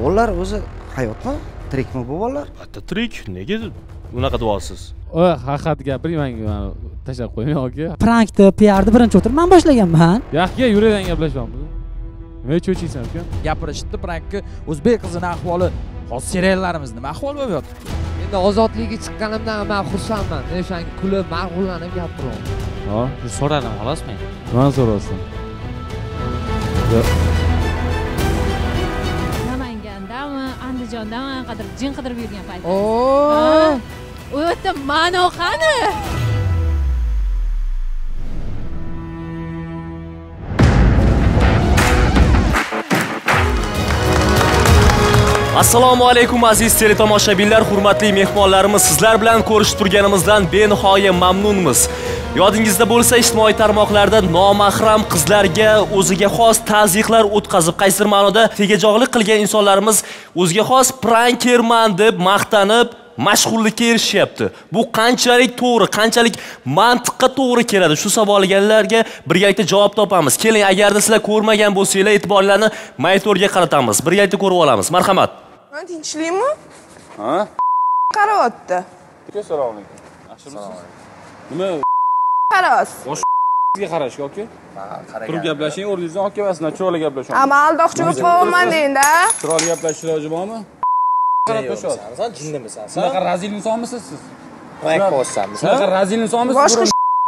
bolalar o'zi hayotmi? Tirikmi bu bolalar? Albatta tirik. Nega unaqa deyapsiz? Haqiqat gapiring, menga tashlab qo'ying yoki. Prankni, PRni birinchi o'tirib men boshlaganman. Yaxshi, yuradan gaplashamiz. Nima cho'chiysan uka? Gapirishdi prankka o'zbek qizining ahvoli, hozir seriallarimiz nima ahvol bo'lyapti? Endi ozodlikka chiqqanimdan men xursandman. O'shanga kulib, mag'rurlanib gapiryapman. Ha, so'radim xolos men. Nima so'raysan? Namangandami, Andijondami jin qidirib yurgan payt. Oo! U yerda ma'no qani? Assalomu alaykum aziz teletomoshabinlar, hurmatli mehmonlarimiz, sizlar bilan ko'rishib turganimizdan benihoya mamnunmiz. Yodingizda bo'lsa, ijtimoiy tarmoqlarda nomahram qizlarga o'ziga xos tazyiqlar o'tkazib, qaysidir ma'noda tegajoqlik qilgan insonlarimiz o'ziga xos prankerman deb maqtanib, mashhurlikka erishyapti. Bu qanchalik to'g'ri, qanchalik mantiqqa to'g'ri keladi? Shu savollarga birgalikda javob topamiz. Keling, agarda sizlar ko'rmagan bo'lsanglar, e'tiborlarni monitorga qaratamiz. Birgalikda ko'rib olamiz. Marhamat. Tinchlikmi? Ha? Qaryapti. Assalomu alaykum. Yaxshimisiz? Nima? Qarayapsiz. Boshqa qarash yoki? Turib gaplashing, o'rningizdan olib kelmasinlar, chiroyli gaplashing. Aldoqchi bo'lib qolman deydi-da. Chiroyli gaplash iloji bormi? Qarab qo'yishadi. Sen jinnimisan? Bunaqa razil insonmisiz siz? Prank bo'lsanmiz. Bunaqa razil insonmisiz? Boshqa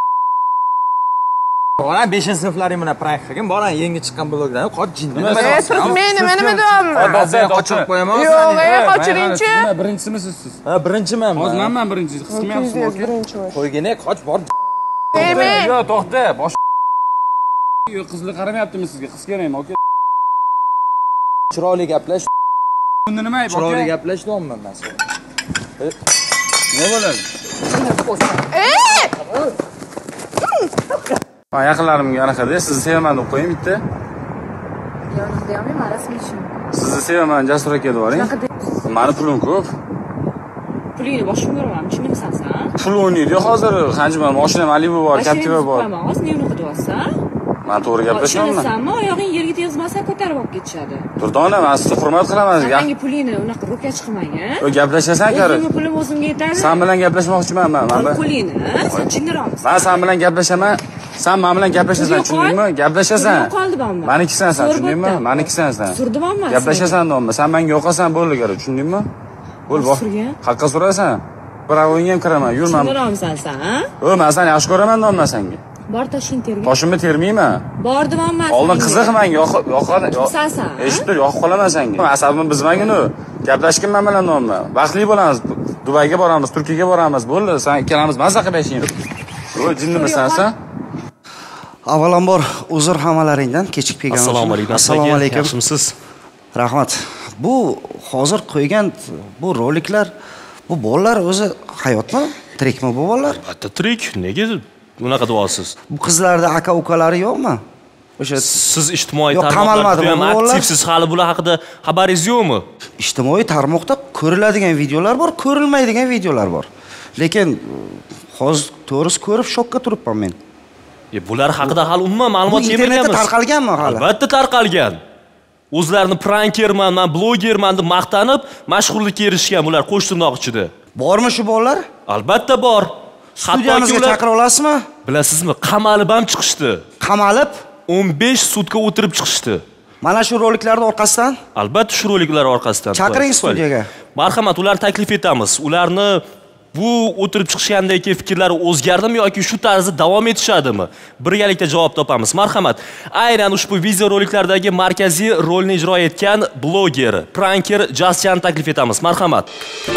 Boran 5-sinflaring bilan prank qilgan, boran yangi chiqqan blogdan qoch jinni. turib nima deyapman? Bazan qochib qo'yaman. Yo'q, qochiringchi. Birinchimisiz siz? Ha, birinchiman. Hozir men birinchi. His qilmayapsizmi yoki? Qo'ygina qoch bor. Yo'q, to'xta. Bosh yo'q, qizlar qaramayaptimi sizga? Qiz kerakmi yoki? Chiroyli gaplash. Bunda nima ayb? Chiroyli gaplash deyapman men senga. Nima bo'ladi? Ha, yaqinlarimga anaqada sizni sevaman deb qo'ying bitta. Yonimda ham men rasmiy ishim. Sizni sevaman, Jasur aka deb boring. Meni pulim ko'p. Pulingni boshim ko'raman, tushunmaysan sen? Pul o'ynaydi hozir, qancha mashinam Malibu bor, Captiva bor. Hozir nima qilyapsan? Men to'g'ri gaplashyapman. Tushunsanmi? Oyog'ing yerga tegmasa ko'tarib olib ketishadi. Durdona, men sizni hurmat qilaman. Menga pulingni unaqa ro'kach qilmang, a? Gaplashasan kari. O'zimning pulim o'zimga yetadi. Sen bilan gaplashmoqchiman men. Pulingni, sen jinniroqmisan. Men sen bilan gaplashaman. Sen men bilan gaplashasan, tushundingmi? Gaplashasan. Menikisan sen, tushundingmi? Menikisan sen. Surdimanman. Gaplashasan deyapman. Sen menga yo'qasan bo'ldi kerak, tushundingmi? Bo'l bor. Haqqa so'rasan. Birovingga ham kiraman, yurman. Jinniroqmisan sen, a? Men seni yaxshi ko'raman deyapman senga. Bor toshing terga. Toshimni termayman. Bor deyapman. Oldin qiziq menga yoqadi. Sensan. Eshitib tur, yoqib qolaman senga. Asabimni buzmagin-u. Gaplashganman bilan deyapman. Baxtli bo'lamiz. Dubayga boramiz, Turkiyaga boramiz. Bo'ldi, sen ikkalamiz mazza qilib yashaymiz. Voy, jinnimisan sen? Avvalambor uzr hammalaringdan kechikib kelganim. Assalomu alaykum. Assalomu alaykum. Yaxshimisiz? Rahmat. Bu hozir qo'ygan bu roliklar, bu bolalar o'zi hayotmi? Tirikmi bu bolalar? Albatta tirik. Nega unaqa deyapsiz? Bu qizlarda aka-ukalari yo'qmi? O'sha siz ijtimoiy tarmoqlarda ham aktivsiz, hali bular haqida xabaringiz yo'qmi? Ijtimoiy tarmoqda ko'riladigan videolar bor, ko'rilmaydigan videolar bor. Lekin hozir to'g'risi ko'rib shokka turibman men. Bular haqida hali umuman ma'lumot yemaganmiz. Internetda tarqalganmi hali? Albatta tarqalgan. O'zlarini prankerman, men blogerman deb maqtanib, mashhurlikka erishgan bular qo'shtirnoq ichida. Bormi shu bolalar? Albatta bor. Studiyamizga chaqira olasizmi? Bilasizmi, qamalib ham chiqishdi. Qamalib? 15 sutka o'tirib chiqishdi. Mana shu roliklarning orqasidan? Albatta shu roliklar orqasidan. Chaqiring studiyaga. Marhamat, ular taklif etamiz. Ularni bu o'tirib chiqishgandagi fikrlari o'zgardimi yoki shu tarzda davom etishadimi? Birgalikda javob topamiz. Marhamat. Aynan ushbu video roliklardagi markaziy rolni ijro etgan bloger, pranker Jasyan taklif etamiz. Marhamat.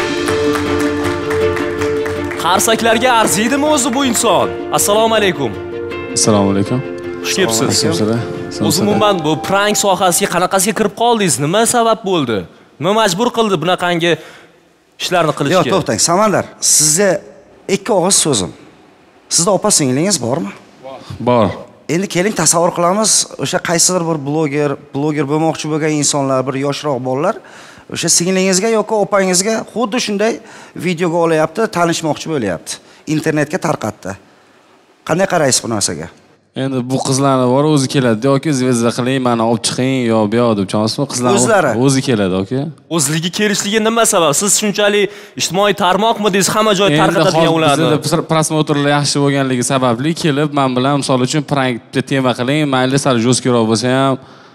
Qarsaklarga arziydimi o'zi bu inson? Assalomu alaykum. Assalomu alaykum. Xush kelibsiz. O'zi umuman bu prank sohasiga qanaqasiga kirib qoldingiz? Nima sabab bo'ldi? Nima majbur qildi bunaqangi ishlarni qilishga? Yo'q, to'xtang, Samandar. Sizga ikki og'iz so'zim. Sizda opa-singlingiz bormi? Bor. Endi keling tasavvur qilamiz, o'sha qaysidir bir bloger bo'lmoqchi bo'lgan insonlar, bir yoshroq bolalar o'sha singlingizga yoki opangizga xuddi shunday videoga olyapti, tanishmoqchi bo'lyapti. Internetga tarqatdi. Qanday qaraysiz bu narsaga? Endi bu qizlarni bor o'zi keladi yoki zvezda qiling, meni olib chiqing yo bu yoq deb chamasmi? Qizlar O'zlari o'zi keladi, aka. O'zligi kelishligi nima sabab? Siz shunchalik ijtimoiy tarmoqmi deysiz, hamma joy tarqatadigan ularni. Bizda prosmotrlar yaxshi bo'lganligi sababli kelib, men bilan misol uchun prankga tema qiling, mayli sal jo'stkroq bo'lsa ham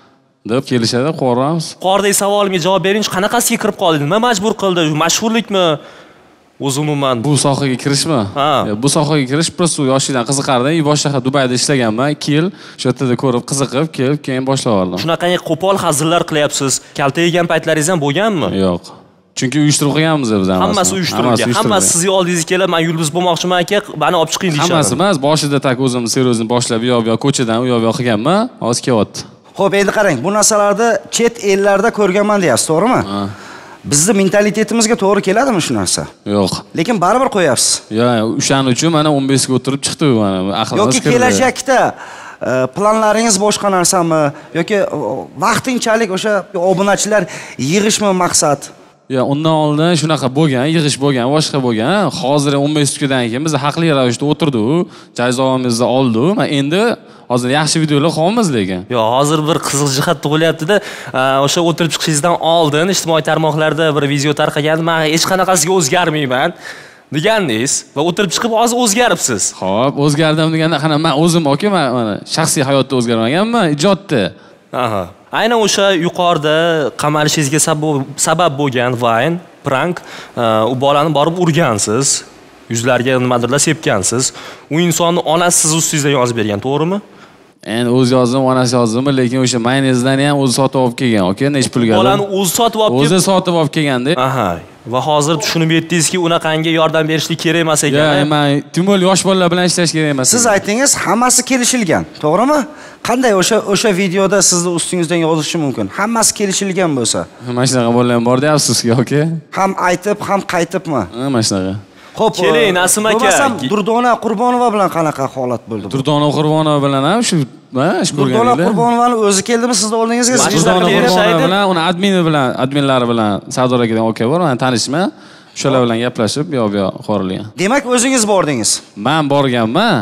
deb kelishadi, qo'ramiz. Yuqoridagi savolimga javob bering, qanaqasiga kirib qoldingiz? Nima majbur qildi? Mashhurlikmi? O'zi umuman bu sohaga kirishmi? Bu sohaga kirish prosta yoshlikdan qiziqardim. Boshqa Dubayda ishlaganman. 2 yil shu yerda ko'rib, qiziqib, kelib, keyin boshlab oldim. Shunaqangi qo'pol hazillar qilyapsiz. Kalta yegan paytlaringiz ham bo'lganmi? Yo'q. Chunki uyushtirib qilganmiz biz ham. Hammasi uyushtirilgan. Hammasi sizning oldingizga kelib, "Men yulduz bo'lmoqchiman aka, meni olib chiqing" deyshadi. Hammasi emas, boshida tak o'zim seriyosini boshlab, yo ko'chadan, u yoq qilganman, hozir kelyapti. Xo'p, endi qarang, bu narsalarni chet ellarda ko'rganman deyapsiz, to'g'rimi? Bizni mentalitetimizga to'g'ri keladimi shu narsa? Yo'q. Lekin baribir qo'yapsiz. O'shaning uchun mana 15 ga o'tirib chiqdi bu mana aqlimiz yoki kelajakda planlaringiz boshqa narsami yoki vaqtinchalik o'sha obunachilar yig'ishmi maqsad? Undan oldin shunaqa bo'lgan, yig'ish bo'lgan, boshqa bo'lgan. Hozir 15 kundan keyin biz haqli ravishda o'tirdik, jazoimizni oldik. Men endi hozir yaxshi videolar qolamiz lekin. Yo'q, hozir bir qiziq jihat tug'ilyapti-da, o'sha o'tirib chiqishingizdan oldin ijtimoiy tarmoqlarda bir video tarqagandi. Men hech qanaqasiga o'zgarmayman degandingiz va o'tirib chiqib hozir o'zgaribsiz. Xo'p, o'zgardim deganda qana men o'zim mana shaxsiy hayotda o'zgarmaganman, ijodda. Aha. Aynan o'sha yuqorida qamalishingizga sabab bo'lgan Vine, prank, u bolani borib urgansiz, yuzlariga nimadirlar sepgansiz. U insonni onasi siz ustingizdan yozib bergan, to'g'rimi? Endi o'zi yozdim, onasi yozdimi, lekin o'sha mayonezdan ham o'zi sotib olib kelgan, aka, nech pulga? Bolani o'zi sotib olib o'zi sotib olib kelganda. Aha. Va hozir tushunib yetdingizki, unaqangi yordam berishlik kerak emas ekan. Men timol yosh bolalar bilan ishlash kerak emas. Siz aytingiz, hammasi kelishilgan, to'g'rimi? Qanday o'sha videoda sizni ustingizdan yozishi mumkin? Hammasi kelishilgan bo'lsa. Mana shunaqa bolalar ham bor deyapsiz-ku, yoki? Ham aytib, ham qaytibmi? Mana shunaqa. Xo'p, keling, Nasim aka. Bo'lmasam Durdona Qurbonova bilan qanaqa holat bo'ldi? Durdona Qurbonova bilan ham shu Durdona Qurbonovani o'zi keldimi sizning oldingizga? Durdona Qurbonova bilan, uni adminlari bilan Sardor akadan aka bor, men tanishman. O'shalar bilan gaplashib, bu qorilgan. Demak, o'zingiz bordingiz. Men borganman.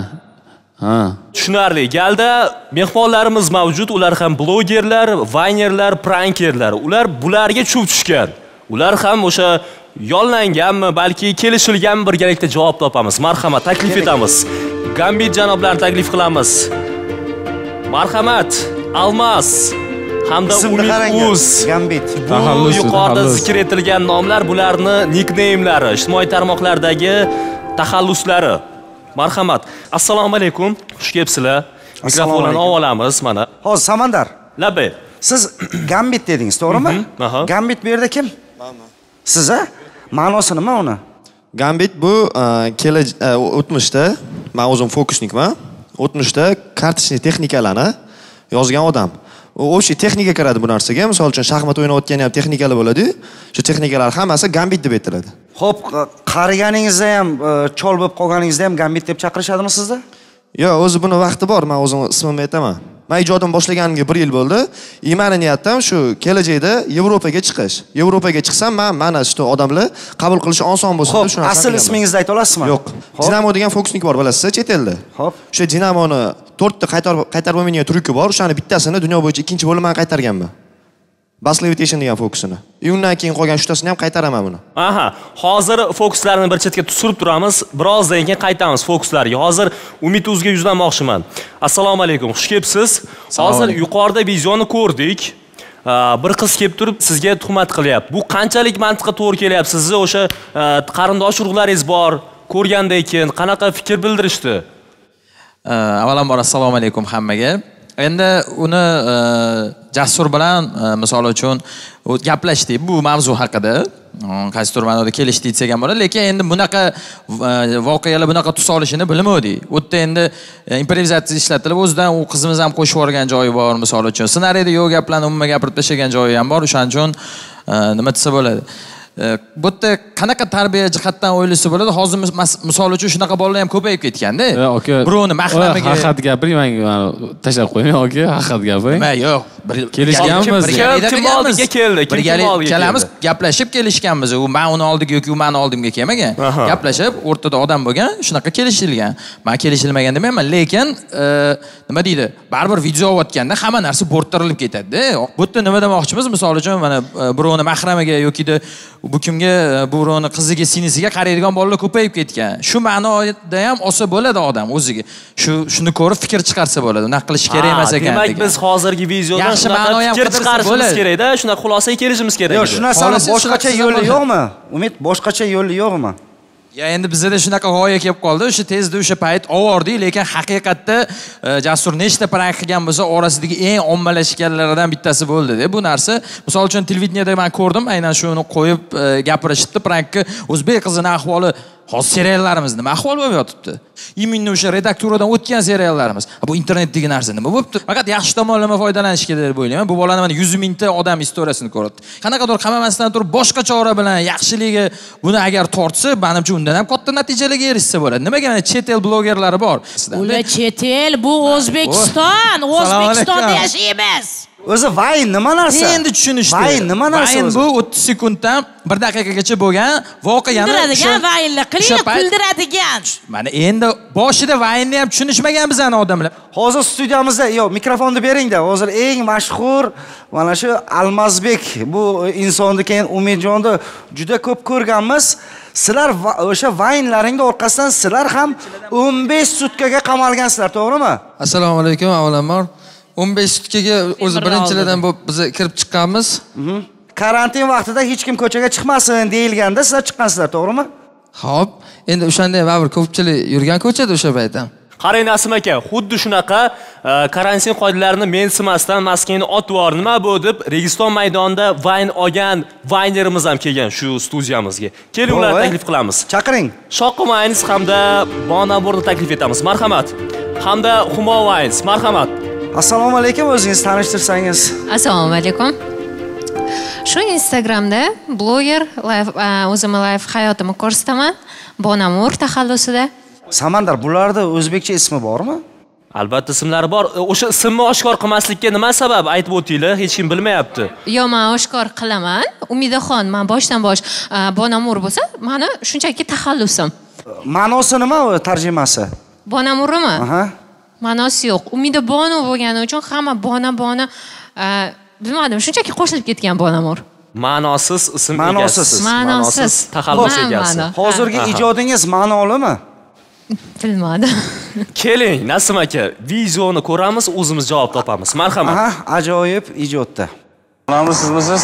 Tushunarli. Galda mehmonlarimiz mavjud, ular ham blogerlar, vaynerlar, prankerlar. Ular bularga chuv tushgan. Ular ham o'sha yollanganmi, balki kelishilganmi, birgalikda javob topamiz. Marhamat, taklif etamiz. Gambit janoblarni taklif qilamiz. Marhamat, Almas hamda Umid Gambit. Bu yuqorida zikr etilgan nomlar bularni nickname'lari, ijtimoiy tarmoqlardagi taxalluslari. Marhamat. Assalomu alaykum. Xush kelibsizlar. Mikrofonni olamiz mana. Hozir Samandar. Labay. Siz Gambit dedingiz, to'g'rimi? Gambit bu yerda kim? Siz a? Ma'nosi nima uni? Gambit bu o'tmishda, men o'zim fokusnikman. O'tmishda kartochniy texnikalarni yozgan odam. O'sha texnika kiradi bu narsaga. Misol uchun shaxmat o'ynayotganda ham texnikalar bo'ladi. Shu texnikalar hammasi Gambit deb aytiladi. Xo'p, qariganingizda ham, chol bo'lib qolganingizda ham Gambit deb chaqirishadimi sizda? Yo'q, o'zi buni vaqti bor, men o'zim ismimni aytaman. Men ijodim boshlaganimga 1 yil bo'ldi. Meni niyatim shu kelajakda Yevropaga chiqish. Yevropaga chiqsam, mana shu odamlar qabul qilishi oson bo'lsin deb shuni asl ismingizni ayta olasizmi? Yo'q. Dinamo degan fokusnik bor, bilasizmi, chet elda. Xo'p. O'sha Dinamoni 4 ta qaytarib bo'lmagan truki bor. O'shani bittasini dunyo bo'yicha ikkinchi bo'limdan qaytarganman. Bas levitation degan fokusini. Undan keyin qolgan shtasini ham qaytaraman buni. Aha, hozir fokuslarni bir chetga tushirib turamiz. Birozdan keyin qaytamiz fokuslarga. Hozir Umid Uzga yuzlanmoqchiman. Assalomu alaykum. Xush kelibsiz. Hozir yuqorida videoni ko'rdik. Bir qiz kelib turib sizga tuhmat qilyapti. Bu qanchalik mantiqqa to'g'ri kelyapti? Sizni o'sha qarindosh urug'laringiz bor, ko'rgandan keyin qanaqa fikr bildirishdi? Avvalambor assalomu alaykum hammaga. Endi uni Jasur bilan misol uchun gaplashdik bu mavzu haqida. Qaysi tur ma'noda kelishdik desak ham bo'ladi, lekin endi bunaqa voqealar bunaqa tus olishini bilmadik. U yerda endi improvizatsiya ishlatilib, o'zidan u qizimiz ham qo'shib yuborgan joyi bor, misol uchun. Ssenariyda yo'q gaplarni umuman gapirib tashlagan joyi ham bor. O'shaning uchun nima desa bo'ladi? bu yerda qanaqa tarbiya jihatdan o'ylasa bo'ladi? Hozir misol uchun shunaqa bolalar ham ko'payib ketganda. Birovni mahramiga haqiqat gapiring, menga tashlab qo'ying yoki haqiqat gapiring. Yo'q, kelishganmiz. Kim oldiga keldi? Kelamiz, gaplashib kelishganmiz. U men uni oldiga yoki u meni oldimga kelmagan. Gaplashib, o'rtada odam bo'lgan, shunaqa kelishilgan. Men kelishilmagan demayman, lekin nima deydi? Baribir video olayotganda hamma narsa bo'rttirilib ketadi-da. Bu yerda nima demoqchimiz? Misol uchun mana birovni mahramiga yoki bu kimga birovni qiziga, sinisiga qaraydigan bolalar ko'payib ketgan. Shu ma'noda ham olsa bo'ladi odam o'ziga. Shuni ko'rib fikr chiqarsa bo'ladi. Unaqa qilish kerak emas ekan. Demak, biz hozirgi videodan shunaqa fikr chiqarishimiz kerak-da, shunaqa xulosaga kelishimiz kerak. Yo'q, shu narsani boshqacha yo'li yo'qmi? Umid, boshqacha yo'li yo'qmi? Ya endi bizda shunaqa g'oya kelib qoldi. O'sha tezda o'sha payt ovordik, lekin haqiqatda Jasur nechta prank qilgan bo'lsa, orasidagi eng ommalashganlardan bittasi bo'ldi-da. Bu narsa, misol uchun televideniyada men ko'rdim, aynan shuni qo'yib gapirishdi, prankka o'zbek qizining ahvoli hozir seriallarimiz nima ahvol bo'lib yotibdi? Imminni o'sha redakturadan o'tgan seriallarimiz. Bu internetdagi narsa nima bo'libdi? Faqat yaxshi tomonlama foydalanish kerak deb o'ylayman. Bu bolani mana 100 mingta odam istoriyasini ko'ribdi. Qanaqadir qamamasdan turib boshqa chora bilan yaxshiligi buni agar tortsa, menimcha undan ham katta natijalarga erishsa bo'ladi. Nimaga mana chet el blogerlari bor? Ular chet el, bu O'zbekiston. O'zbekistonda yashaymiz. O'zi Vine nima narsa? Endi tushunishdi. Vine nima narsa? Vine bu 30 sekunddan 1 daqiqagacha bo'lgan voqeani kuldiradigan Vine'lar qiling, kuldiradigan. Mana endi boshida Vine'ni ham tushunishmagan bizani odamlar. Hozir studiyamizda, mikrofonni bering-da. Hozir eng mashhur mana shu Almazbek bu insonni keyin Umidjonni juda ko'p ko'rganmiz. Sizlar o'sha Vine'laringning orqasidan sizlar ham 15 sutkaga qamalgansizlar, to'g'rimi? Assalomu alaykum, avvalambor. 15 sutkaga o'zi birinchilardan bo'lib biz kirib chiqqanmiz. Karantin vaqtida hech kim ko'chaga chiqmasin deyilganda sizlar chiqqansizlar, to'g'rimi? Xo'p, endi o'shanday baribir ko'pchilik yurgan ko'chada o'sha paytda. Qarang Nasim aka, xuddi shunaqa karantin qoidalarini mensimasdan maskeni otibor, nima bu deb Registon maydonida Vine olgan Vinerimiz ham kelgan shu studiyamizga. Keling, ularni taklif qilamiz. Chaqiring. Shoqqi Vines hamda Bonaburni taklif etamiz. Marhamat. Hamda Humo Vines, marhamat. Assalomu alaykum, o'zingiz tanishtirsangiz. Assalomu alaykum. Shu Instagramda bloger o'zim live hayotimni ko'rsataman. Bonamur taxallusida. Samandar, bularda o'zbekcha ismi bormi? Albatta ismlari bor. O'sha ismni oshkor qilmaslikka nima sabab aytib o'tinglar, hech kim bilmayapti. Yo'q, men oshkor qilaman. Umidaxon, men boshdan bosh Bonamur bo'lsa, meni shunchaki taxallusim. Ma'nosi nima u tarjimasi? Bonamurmi? Aha. Ma'nosi yo'q. Umida Bonu bo'lgani uchun hamma bona bilmadim, shunchaki qo'shilib ketgan Bonamur. Ma'nosiz ism egasi. Ma'nosiz taxallus egasi. Hozirgi ijodingiz ma'nolimi? Bilmadim. Keling, Nasim aka, videoni ko'ramiz, o'zimiz javob topamiz. Marhamat. Aha, ajoyib ijodda. Onamiz sizmisiz?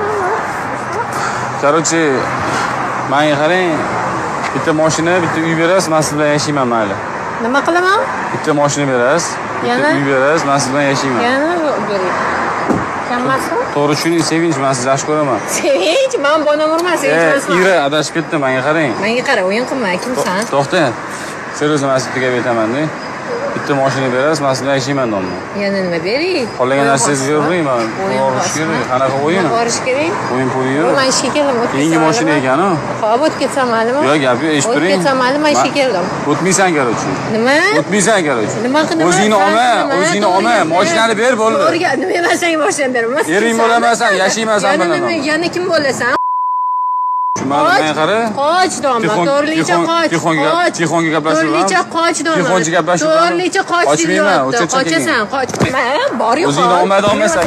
Короче, menga qarang, bitta mashina, bitta uy berasiz, men siz bilan yashayman mayli. Nima qilaman? Bitta mashina berasiz, bitta uy berasiz, men siz bilan yashayman. Yana bering. Kammasmi? To'g'ri tushuning, Sevinch, men sizni yaxshi ko'raman. Sevinch, men Bonamur emas, Sevinch. Ira adashib ketdi, menga qarang. Menga qara, o'yin qilma, kimsan? To'xta. Seryo'zim, men sizga gap aytaman-da. Bitta mashina berasiz, men siz bilan yashayman domla. Yana nima bering? Qolgan narsangizga bering, men borish kerak. Qanaqa o'yin? Borish kerak. O'yin puli yo'q. Men ishga keldim, o'tib Yangi mashina ekan-ku. Xo'p, o'tib ketsam maylimi? Yo'q, gap yo'q, eshitib turing. O'tib ketsam maylimi, men ishga keldim. O'tmaysan короче. Nima? O'tmaysan короче. Nima qildim? O'zingni olma, mashinani ber bo'ldi. O'rga, nima emasang mashinani beraman. Ering bo'lamasan, yashaymasan bilan. Yana kim bo'lasan? Men qara. Qoch domla, to'rlicha qoch. Tixonga gaplashib. To'rlicha qoch domla. Tixonga gaplashib. To'rlicha qoch. Qochasan, qoch. Bor yo'q. O'zingni olmasan.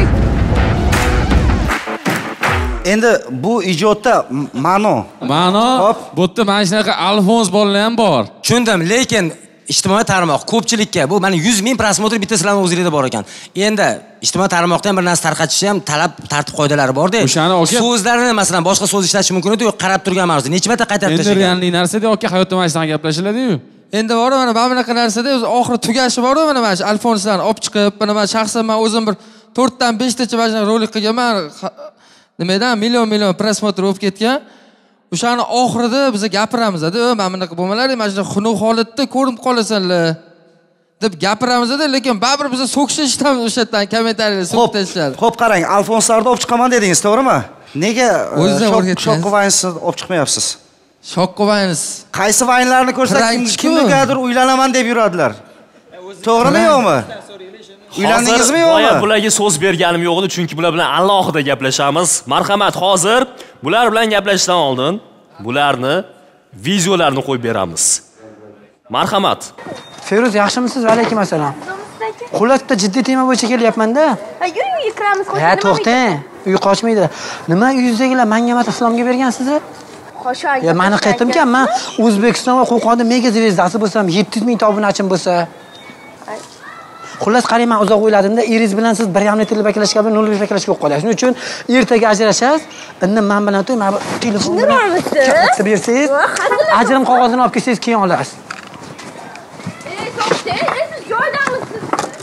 Endi bu ijodda ma'no. Bu yerda mana shunaqa Alfons bolalar ham bor. Tushundim, lekin ijtimoiy tarmoq ko'pchilikka bu mana 100 ming prosmotr bitta sizlarning o'zingizda bor ekan. Endi ijtimoiy tarmoqda ham bir narsa tarqatishga ham talab, tartib qoidalari bor-da. O'shani aka so'zlarni masalan boshqa so'z ishlatish mumkin edi, qarab turgan ma'noda. Necha marta qaytarib tashlagan. Endi realniy narsada aka hayotda mana shunday gaplashiladi-yu. Endi bor mana bunaqa narsada o'zi oxiri tugashi bor-ku mana shu Alfonslarni olib chiqib, mana shaxsan men o'zim bir 4 dan 5 tacha mana rolik qilganman. Nimadan million prosmotr bo'lib ketgan. O'shani oxirida biz gapiramiz-da, mana bunaqa bo'lmalar, mana shu xunuk holatda ko'rinib qolasanlar deb gapiramizda, lekin baribir biza so'kishishdan o'sha yerdan kommentariylar so'kib tashladi. Xo'p, qarang, Alfonslarni olib chiqaman dedingiz, to'g'rimi? Nega Shoqqo'vaynni olib chiqmayapsiz? Shoqqo'vaynni qaysi vaynlarni ko'rsak kimnigadir uylanaman deb yuradilar. To'g'rimi yo'qmi? Uylandingizmi yo'qmi? Bularga so'z berganim yo'q edi, chunki bular bilan alohida gaplashamiz. Marhamat, hozir bular bilan gaplashishdan oldin bularni videolarini qo'yib beramiz. Marhamat. Feruz, yaxshimisiz? Va alaykum assalom. Xullas, bitta jiddiy tema bo'yicha kelyapman-da. Ha, yuring, kiramiz. Ha, to'xtang. Uy qochmaydi. Nima uyingizdagilar menga mat islomga bergansizlar? Qo'shay. Ya, meni qaytdimkan, men O'zbekiston va Qo'qonda mega zvezdasi bo'lsam, 700 ming obunachim bo'lsa. Xullas, qarang, men uzoq o'yladimda, eringiz bilan siz 1,5 metrlik bakalashga bilan 0,5 bakalashga qo'yib qo'yasiz. Shuning uchun ertaga ajrashasiz. Endi men bilan to'y, men telefon bilan katta bersangiz, ajrim qog'ozini olib kelsangiz, keyin olasiz. To'xtang, siz joydamisiz?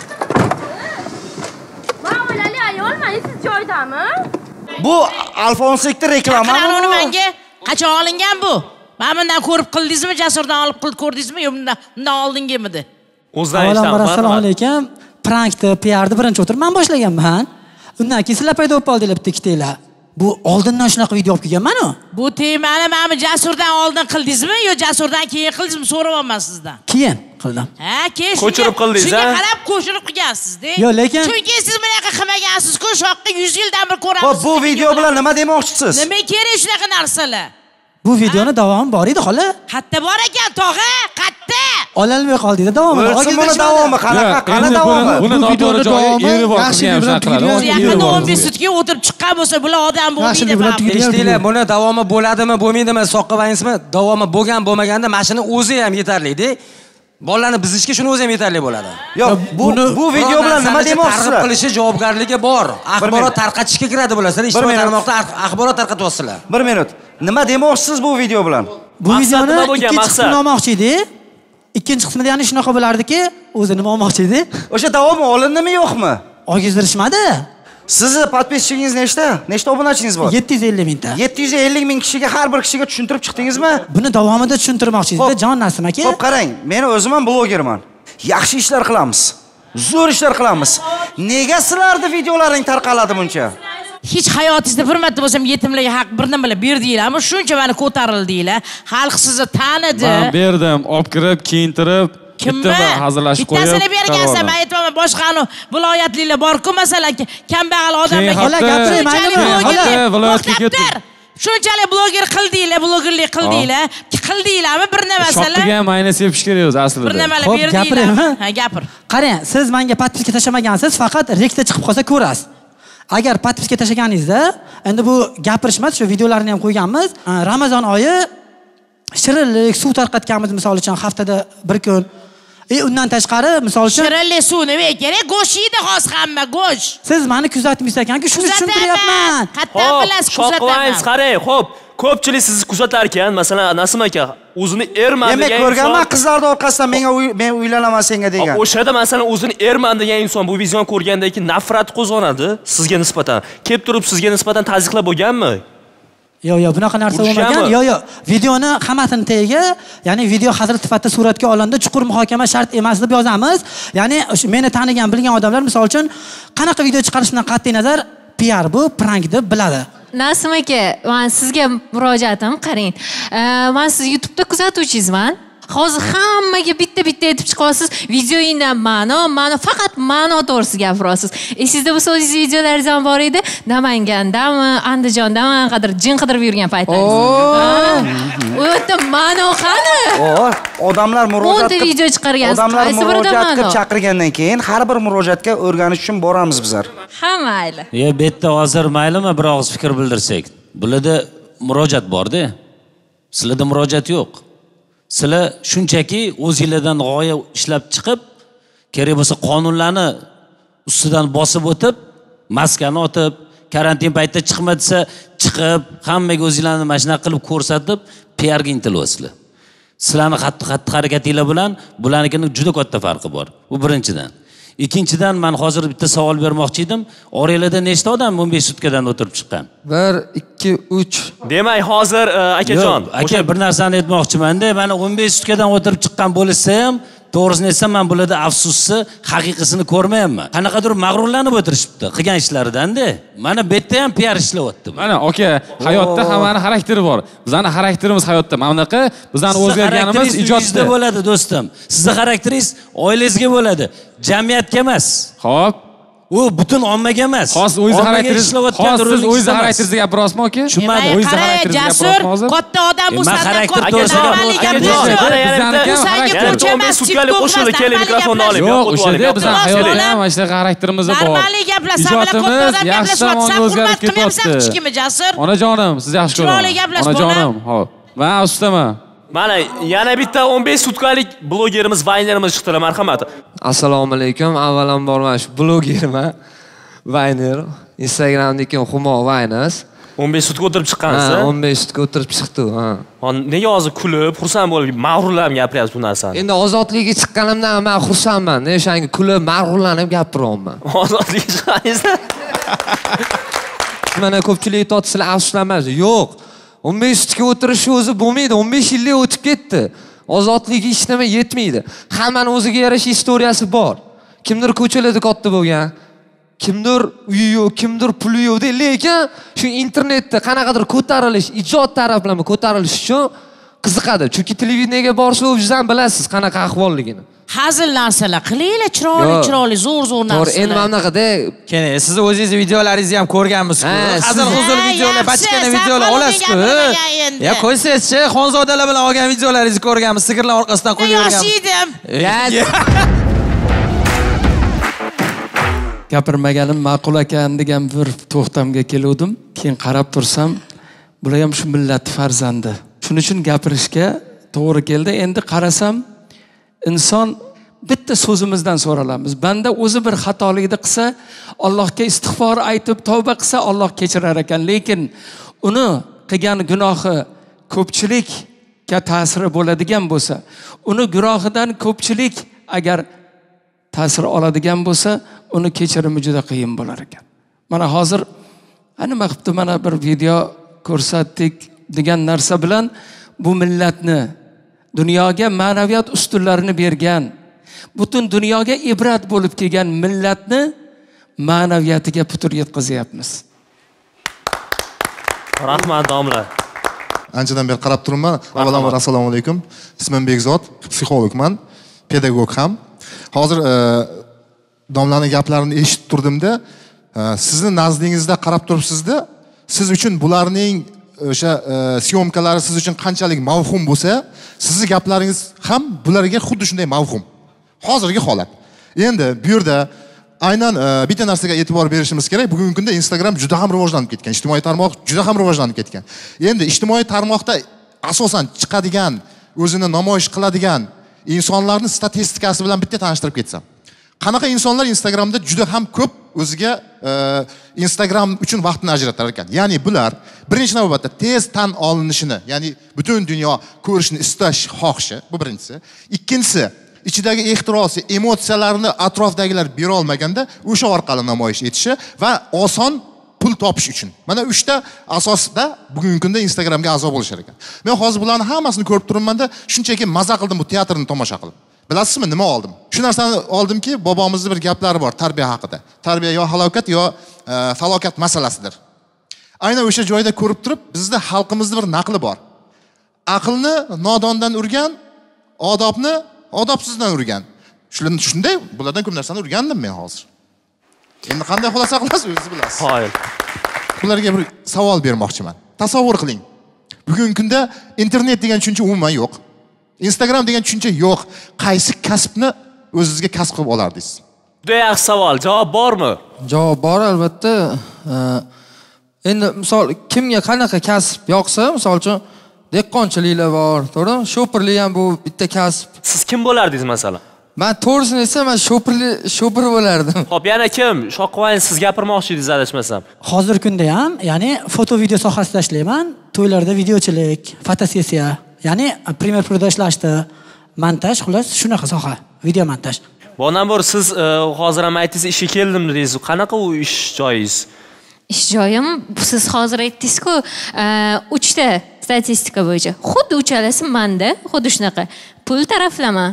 Ma'mulali ayolman, siz joydami? Bu Alfonslikning reklama bu. Uni menga qachon olingan bu? Men bundan ko'rib qildingizmi, Jasurdan olib ko'rdingizmi, yo bundan oldingimidi? Assalomu alaykum. Prankni, PRni birinchi o'tirib men boshlaganman. Undan keyin sizlar paydo bo'lib qoldinglar bitta ikkitalar. Bu oldindan shunaqa video olib kelganman-ku. Bu temani men Jasurdan oldin qildingizmi yo Jasurdan keyin qildingizmi so'rayapman sizdan. Keyin qildim. Ha, keyin ko'chirib qildingiz, ha? Shunga qarab qo'shilib qilgansiz-da. Yo, lekin chunki siz bunaqa qilmagansiz-ku, shoqqa 100 yildan bir ko'ramiz. Xo'p, bu video bilan nima demoqchisiz? Nima kerak shunaqa narsalar? Bu videoni davomi bor edi, xola. Qatta bor ekan, tog'a, qatta. Ololmay qoldingiz, davomi. O'lsin buni davomi, qanaqa davomi? Buni videoni davomi yaxshi bilan yaqinda 15 sutga o'tirib chiqqan bo'lsa, bular odam bo'lmaydi. Eshtinglar, buni davomi bo'ladimi, bo'lmaydimi, soqqavaysizmi? Davomi bo'lgan, bo'lmaganda mashina o'zi ham yetarli-da. Bolalarni bizishga shuni o'zi ham yetarli bo'ladi. Yo'q, bu video bilan nima demoqchisizlar? Targ'ib qilishi javobgarligi bor. Axborot tarqatishga kiradi bular. Ijtimoiy tarmoqda axborot tarqatyapsizlar. 1 minut. Nima demoqchisiz bu video bilan? Bu videoni ikkinchi qismini olmoqchi edi. Ikkinchi qismida ya'ni shunaqa bo'lardiki, o'zi nima olmoqchi edi? O'sha davomi olindimi yo'qmi? Ogizdirishmadi. Sizni podpischigingiz nechta? Nechta obunachingiz bor? 750 mingta. 750 ming kishiga har bir kishiga tushuntirib chiqdingizmi? Buni davomida tushuntirmoqchisiz-da, Jon Nasim aka. Xo'p, qarang, men o'zim ham blogerman. Yaxshi ishlar qilamiz. Zo'r ishlar qilamiz. Nega sizlarning videolaring tarqaladi buncha? Hech hayotingizda bir marta bo'lsam yetimlarga haq bir nimalar berdinglarmi? Shuncha meni ko'tarildinglar. Xalq sizni tanidi. Men berdim, olib kirib, kiyintirib, bitta hazırlashib qo'yib. Bittasini bergansan, men aytmaman, boshqani viloyatliklar bor-ku, masalan, kambag'al odamlarga. Xola, gapiring, mayli, viloyatga ketib. Shunchalik bloger qildinglar, qildinglarmi bir narsalar? Shottiga ham mayna sepish kerak o'zi aslida. Bir nimalar berdinglarmi? Ha, gapir. Qarang, siz menga podpiska tashlamagansiz, faqat rekta chiqib qolsa ko'rasiz. Agar podpiska tashlaganingizda, endi bu gapirishmas, shu videolarni ham qo'yganmiz. Ramazon oyi shirinlik, suv tarqatganmiz, misol uchun haftada bir kun. Undan tashqari, misol uchun shirinlik suv nima kerak? Go'sht yeydi hozir hamma, go'sht. Siz meni kuzatmaysiz ekan-ku, shuni tushuntiryapman. Qattan bilasiz, kuzataman. Qarang, xo'p. Ko'pchilik sizni kuzatar ekan, masalan, Nasim aka o'zini erman degan inson. Men ko'rganman qizlarning orqasidan men uylanaman senga degan. O'shada masalan o'zini erman degan inson bu videoni ko'rgandan keyin nafrat qo'zg'onadi sizga nisbatan. Kelib turib sizga nisbatan tazyiqlab bo'lganmi? Yo'q, bunaqa narsa bo'lmagan. Yo'q. Videoni hammasini tagiga, ya'ni video hazır sifatida suratga olindi, chuqur muhokama shart emas deb yozamiz. Ya'ni meni tanigan, bilgan odamlar misol uchun qanaqa video chiqarishdan qat'iy nazar PR bu, prank deb biladi. Nasim aka, men sizga murojaatim, qarang. Men siz YouTube'da kuzatuvchingizman. Hozir hammaga bitta aytib chiqasiz. Videoingdan ma'no, faqat ma'no to'g'risi gapirasiz. Sizda bu so'zingiz videolaringiz ham bor edi. Namangandami, Andijondami, qadar jin qidirib yurgan paytlaringiz. U yerda ma'no qani? Odamlar murojaat qilib video chiqargansiz. Odamlar murojaat qilib chaqirgandan keyin har bir murojaatga o'rganish uchun boramiz bizlar. Ha, mayli. Bu yerda hozir maylimi bir og'iz fikr bildirsak. Bularda murojaat bor-da. Sizlarda murojaat yo'q. Sizlar shunchaki o'zingizlardan g'oya ishlab chiqib, kerak bo'lsa qonunlarni ustidan bosib o'tib, maskani otib, karantin paytida chiqma desa, chiqib, hammaga o'zingizlarni mashina qilib ko'rsatib, PR ga intilyapsizlar. Sizlarning xatti harakatinglar bilan bularnikining juda katta farqi bor. Bu birinchidan. Ikkinchidan men hozir bitta savol bermoqchi edim. Oranglarda nechta odam 15 sutkadan o'tirib chiqqan? 1, 2, 3. Demak, hozir akajon, aka bir narsani aytmoqchiman-da, mana 15 sutkadan o'tirib chiqqan bo'lsa ham to'g'risini aytsam men bularda afsusni haqiqisini ko'rmayapman. Qanaqadir mag'rurlanib o'tirishibdi qilgan ishlaridan-da. Mana bu yerda ham piar ishlayapti. Mana aka, hayotda hammaning xarakteri bor. Bizning xarakterimiz hayotda mana bunaqa, bizning o'zgarganimiz ijodda bo'ladi do'stim. Sizning xarakteringiz oilangizga bo'ladi, jamiyatga emas. Xo'p. U butun ommaga emas. Xos o'zingiz xarakteringiz, xos siz o'zingiz xarakteringizga gapirasizmi aka? Tushunmadim. O'zingiz xarakteringizga gapirasizmi hozir? Katta odam bu sanda sutkalik qo'shildi, keling mikrofonni oling. Yo'q, o'shada bizning hayotda ham mana shunaqa xarakterimiz bor. Normaliy gaplashsa bilan katta odam gaplashmayapti. o'zgarib ketyapti. Kichkina Jasur. Onajonim, siz yaxshi ko'raman. Chiroyli gaplash bola. Onajonim, hop. Men ustaman. Mana yana bitta 15 sutkalik blogerimiz, vaynerimiz chiqdilar, marhamat. Assalomu alaykum. Avvalambor men shu blogerman. Vayner, Instagramdagi Humo Vayners. 15 sutka o'tirib chiqqansiz? Ha, 15 sutka o'tirib chiqdi, ha. Nega hozir kulib, xursand bo'lib, mag'rurlanib gapiryapsiz bu narsani? Endi ozodlikka chiqqanimdan men xursandman. O'shanga kulib, mag'rurlanib gapiryapman. Ozodlikka chiqqaningizda? Mana ko'pchilik to'tsizlar afsuslanmaysiz. Yo'q. 15 sutka o'tirish o'zi bo'lmaydi. 15 yillik o'tib ketdi. Ozodlik hech nima yetmaydi. Hammaning o'ziga yarasha istoriyasi bor. Kimdir ko'chalarda katta bo'lgan, kimdir uyi yo'q, kimdir puli yo'q, lekin shu internetda qanaqadir ko'tarilish, ijod taraflama ko'tarilish uchun qiziqadi. Chunki televideniyaga borsa o'zingizdan bilasiz qanaqa ahvolligini. Hazil narsalar qilinglar, chiroyli, zo'r narsalar. To'g'ri, endi mana bunaqada keling, siz o'zingiz videolaringizni ham ko'rganmisiz-ku. Hazil huzur videolar, bachkana videolar olasiz-ku. Ya qo'ysangiz-chi, xonzodalar bilan olgan videolaringizni ko'rganmiz, sigirlar orqasidan qo'yavergan. Yosh Gapirmaganim ma'qul ekan degan bir to'xtamga keldim. Keyin qarab tursam, bular ham shu millat farzandi. Shuning uchun gapirishga to'g'ri keldi. Endi qarasam, inson bitta so'zimizdan so'ralamiz. Banda o'zi bir xatolikni qilsa, Allohga istig'for aytib tavba qilsa, Alloh kechirar ekan. Lekin uni qilgan gunohi ko'pchilikka ta'siri bo'ladigan bo'lsa, uni gunohidan ko'pchilik agar ta'sir oladigan bo'lsa, uni kechirimi juda qiyin bo'lar ekan. Mana hozir nima qilibdi, mana bir video ko'rsatdik degan narsa bilan bu millatni dunyoga ma'naviyat ustunlarini bergan, butun dunyoga ibrat bo'lib kelgan millatni ma'naviyatiga putur yetkazyapmiz. Rahmat domla. Anchadan beri qarab turibman. Avvalambor assalomu alaykum. Ismim Bekzod, psixologman, pedagog ham. Hozir domlaning gaplarini eshitib turdimda, sizni nazdingizda qarab turibsizda, siz uchun bularning o'sha syomkalari siz uchun qanchalik mavhum bo'lsa, sizning gaplaringiz ham bularga xuddi shunday mavhum. Hozirgi holat. Endi bu yerda aynan bitta narsaga e'tibor berishimiz kerak. Bugungi kunda Instagram juda ham rivojlanib ketgan, ijtimoiy tarmoq juda ham rivojlanib ketgan. Endi ijtimoiy tarmoqda asosan chiqadigan, o'zini namoyish qiladigan insonlarning statistikasi bilan bitta tanishtirib ketsam. Qanaqa insonlar Instagramda juda ham ko'p o'ziga Instagram uchun vaqtini ajratar ekan. Ya'ni bular birinchi navbatda tez tan olinishini, ya'ni butun dunyo ko'rishni istash xohishi, bu birinchisi. Ikkinchisi, ichidagi ehtirosi, emotsiyalarni atrofdagilar bera olmaganda o'sha orqali namoyish etishi va oson pul topish uchun. Mana 3 ta asosda bugungi kunda Instagramga a'zo bo'lishar ekan. Men hozir bularning hammasini ko'rib turibman-da, shunchaki maza qildim bu teatrni tomosha qilib. Bilasizmi nima oldim? Shu narsani oldimki, bobomizning bir gaplari bor tarbiya haqida. Tarbiya yo halokat yo falokat masalasidir. Aynan o'sha joyda ko'rib turib, bizda xalqimizning bir naqli bor. Aqlni nodondan urgan, odobni odobsizdan urgan. Shunday bulardan ko'p narsani urgandim men hozir. Endi qanday xulosa qilasiz o'zingiz bilasiz. Hayır. Bularga bir savol bermoqchiman. Tasavvur qiling. Bugungi kunda internet degan tushuncha umuman yo'q. Instagram degan tushuncha yo'q. Qaysi kasbni o'zingizga kasb qilib olardingiz? Juda yaxshi savol. Javob bormi? Javob bor albatta. Endi misol kimga qanaqa kasb yoqsa, misol uchun dehqonchiliklar bor, to'g'ri? Sho'pirlik ham bu bitta kasb. Siz kim bo'lardingiz masalan? Men to'g'risini aytsam, men sho'pir bo'lardim. Xo'p, yana kim? Shoqvoyin siz gapirmoqchi edingiz adashmasam. Hozirgi kunda ham, ya'ni foto video sohasida ishlayman. To'ylarda videochilik, fotosessiya, ya'ni Premiere Pro'da ishlashdi, montaj, xullas shunaqa soha, video montaj. Bundan bor siz hozir ham aytdingiz, ishga keldim dedingiz. Qanaqa u ish joyingiz? Ish joyim, siz hozir aytdingiz-ku, 3 ta statistika bo'yicha. Xuddi uchalasi menda, xuddi shunaqa. Pul taraflama,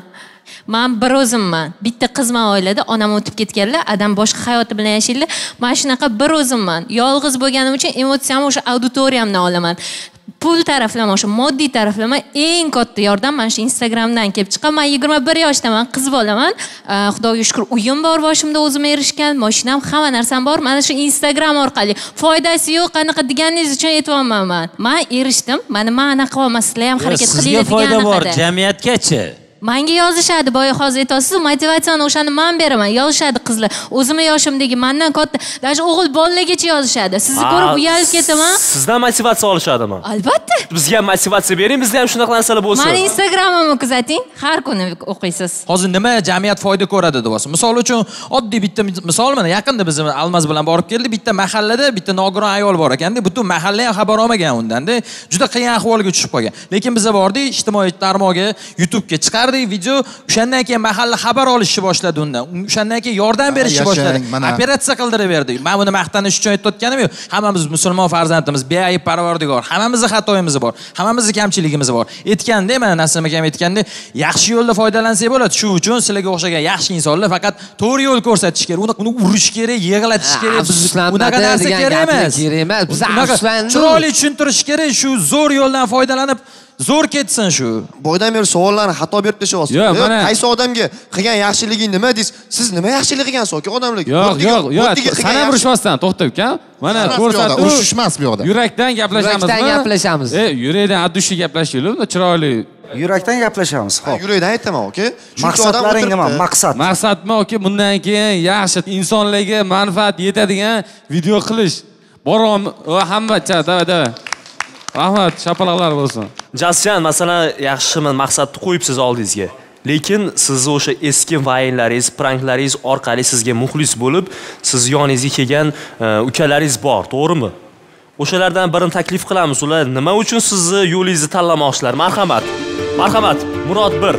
Men bir o'zimman. Bitta qizman oilada, onam o'tib ketganlar, adam boshqa hayoti bilan yashaydi. Men shunaqa bir o'zimman. Yolg'iz bo'lganim uchun emotsiyamni o'sha auditoriyamdan olaman. Pul taraflama, o'sha moddiy taraflama eng katta yordam mana shu Instagramdan kelib chiqqan. Men 21 yoshdaman, qiz bolaman. Xudoga shukr, uyim bor, boshimda o'zim erishgan, mashinam, hamma narsam bor. Mana shu Instagram orqali foydasi yo'q, qanaqa deganingiz uchun aytayapman men. Men erishdim. Mana men anaqa qilmaslar ham harakat qilinglar degan. Sizga foyda bor, jamiyatgachi. Menga yozishadi, boya hozir aytasiz, motivatsiyani o'shani men beraman. Yozishadi qizlar. O'zimni yoshimdagi mendan katta, даже o'g'il bolalargacha yozishadi. Sizni ko'rib uyalib ketaman. Sizdan motivatsiya olishadimi? Albatta. Bizga ham motivatsiya bering, bizda ham shunaqa narsalar bo'lsin. Meni Instagramimni kuzating, har kuni o'qiysiz. Hozir nima jamiyat foyda ko'radi deyapsiz? Misol uchun oddiy bitta misol mana yaqinda biz Almaz bilan borib keldik. Bitta mahallada bitta nogiron ayol bor ekanda, butun mahalla ham xabar olmagan undan-da. Juda qiyin ahvolga tushib qolgan. Lekin biz bordik, ijtimoiy tarmog'iga, YouTube'ga chiqardik video, o'shandan keyin mahalla xabar olishni boshladi undan. O'shandan keyin yordam berishni boshladi. Operatsiya qildirib berdik. Men buni maqtanish uchun aytayotganim yo'q. Hammamiz musulmon farzandimiz, beayb parvardigor. Hammamizning xatoyimiz bor. Hammamizning kamchiligimiz bor. Aytganda, mana Nasim akam aytganda, yaxshi yo'lda foydalansak bo'ladi. Shu uchun sizlarga o'xshagan yaxshi insonlar faqat to'g'ri yo'l ko'rsatish kerak. Uni urish kerak, yig'latish kerak. Unaqa narsa kerak emas. Biz aslan chiroyli tushuntirish kerak. Shu zo'r yo'ldan foydalanib zo'r ketsin shu. Boydan beri savollarni xato berib tashyapsiz. Qaysi odamga qilgan yaxshiliging nima deysiz? Siz nima yaxshilik qilgansiz yoki odamlarga? Yo'q. Sana urishmasdan to'xtab uka. Mana ko'rsatib, urishishmas bu yoqda. Yurakdan gaplashamizmi? Yurakdan gaplashamiz. Yurakdan addushi gaplashaylik, chiroyli. Yurakdan gaplashamiz. Xo'p. Yurakdan aytaman, oke? Maqsadlaring nima? Maqsadmi, oke, bundan keyin yaxshi insonlarga manfaat yetadigan video qilish. Borom, hamma davay. Rahmat, shapaloqlar bo'lsin. Jasjan, masalan, yaxshi maqsadni qo'yibsiz oldingizga. Lekin siz o'sha eski vaynlaringiz, pranklaringiz orqali sizga muxlis bo'lib, siz yoningizga kelgan ukalaringiz bor, to'g'rimi? O'shalardan birini taklif qilamiz. Ular nima uchun sizni yo'lingizni tanlamoqchilar? Marhamat. Marhamat, Murod 1.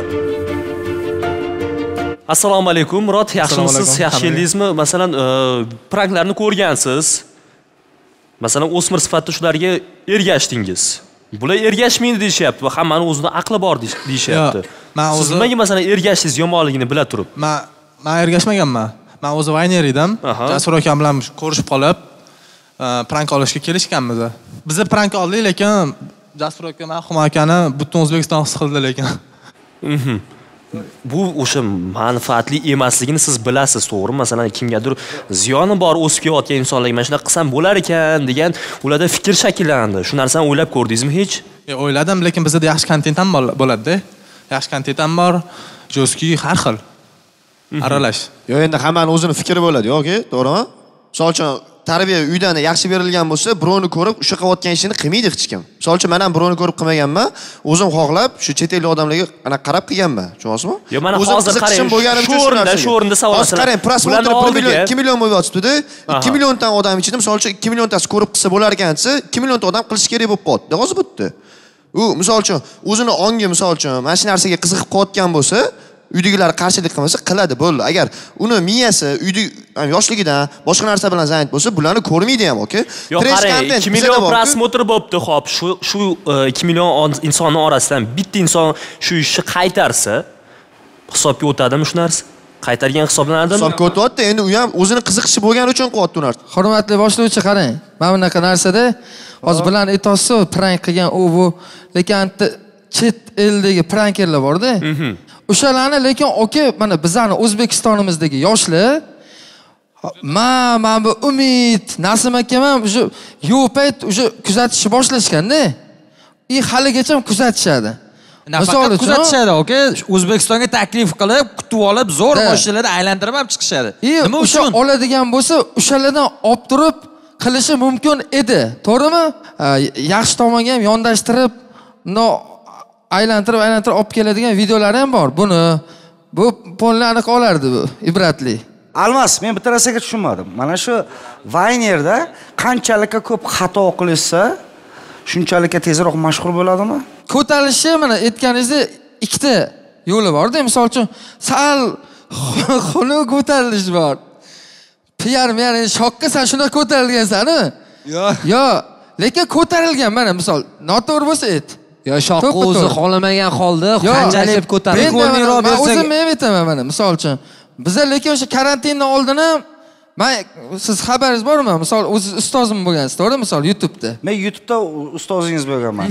Assalomu alaykum, Murod, yaxshimisiz? Yaxshi keldingizmi? Masalan, pranklarni ko'rgansiz. Masalan, o'smir sifatida shularga ergashdingiz. Bular ergashmaydi deyishyapti va hammaning o'zida aqli bor deyishyapti. Siz nimaga masalan ergashdingiz yomonligini bila turib? Men ergashmaganman. Men o'zi vayner edim. Jasur akam bilan ko'rishib qolib, prank olishga kelishganmiz. Biz prank oldik, lekin Jasur aka marhum akani butun O'zbekiston his qildi lekin. Bu o'sha manfaatli emasligini siz bilasiz, to'g'rimi? Masalan, kimgadir ziyoni bor o'sib kelayotgan insonlarga mana shunaqa qilsam bo'lar ekan degan ularda fikr shakllandi. Shu narsani o'ylab ko'rdingizmi hech? O'yladim, lekin bizda yaxshi kontent ham bo'ladi-da. Yaxshi kontent ham bor, jo'ski har xil. Aralash. Yo'q, endi hammaning o'zining fikri bo'ladi, yo'q, to'g'rimi? Misol uchun tarbiya uydan yaxshi berilgan bo'lsa, birovni ko'rib o'sha qilayotgan ishini qilmaydi hech kim. Misol uchun men ham birovni ko'rib qilmaganman, o'zim xohlab shu chet ellik odamlarga ana qarab qilganman. Tushunasizmi? Yo, mana hozir qarang, shu o'rinda savol. Hozir qarang, prosmotr 1 million, 2 million bo'lib yotibdi-da. 2 milliondan odam ichida misol uchun 2 milliontasi ko'rib qilsa bo'lar ekan desa, 2 millionta odam qilish kerak bo'lib qoldi. Hozir bu yerda. U misol uchun o'zini ongi misol uchun mana shu narsaga qiziqib qolayotgan bo'lsa, uydagilar qarshilik qilmasa qiladi, bo'ldi. Agar uni miyasi yoshligidan boshqa narsa bilan zayd bo'lsa, bularni ko'rmaydi ham, oke? Yo'q, qarang, 2 million prosmotr bo'pti, xo'p, shu 2 million insonning orasidan bitta inson shu ishni qaytarsa, hisobga o'tadimi shu narsa? Qaytargan hisoblanadimi? Hisobga o'tyapti, endi u ham o'zini qiziqishi bo'lgani uchun qilyapti u narsa. Hurmatli boshlovchi, qarang. Mana bunaqa narsada hozir bilan aytasiz, prank qilgan u, lekin chet eldagi prankerlar bor-da. O'shalarni lekin oke, mana bizning O'zbekistonimizdagi yoshlar mana bu Umid, Nasim akam ham o'sha yo'payt o'sha kuzatishni boshlashganda, haligacha kuzatishadi. Misol uchun kuzatishadi, oke? O'zbekistonga taklif qilib, kutib olib, zo'r mashinalarda aylantirib ham chiqishadi. Nima uchun? Oladigan bo'lsa, o'shalardan olib turib qilishi mumkin edi. To'g'rimi? Yaxshi tomonga ham yondashtirib, aylantirib olib keladigan videolari ham bor. Bu polni aniq olardi bu, ibratli. Almas, men bitta narsaga tushunmadim. Mana shu Vaynerda qanchalik ko'p xato qilsa, shunchalik tezroq mashhur bo'ladimi? Ko'tarilishi mana aytganingizdek ikkita yo'li bor-da. Misol uchun, sal xunuk ko'tarilish bor. PR shokka sen shunda ko'tarilgansan-a? Yo'q. Lekin ko'tarilgan, mana misol, noto'g'ri bo'lsa ayt. Shoqqa o'zi xohlamagan holda qanchalik ko'tarib ko'rmayroq bersak. O'zim men aytaman mana, misol uchun. Bizlar lekin o'sha karantindan oldin ham siz xabaringiz bormi? Misol o'ziz ustozim bo'lgansiz, to'g'ri? Misol YouTube'da. Men YouTube'da ustozingiz bo'lganman.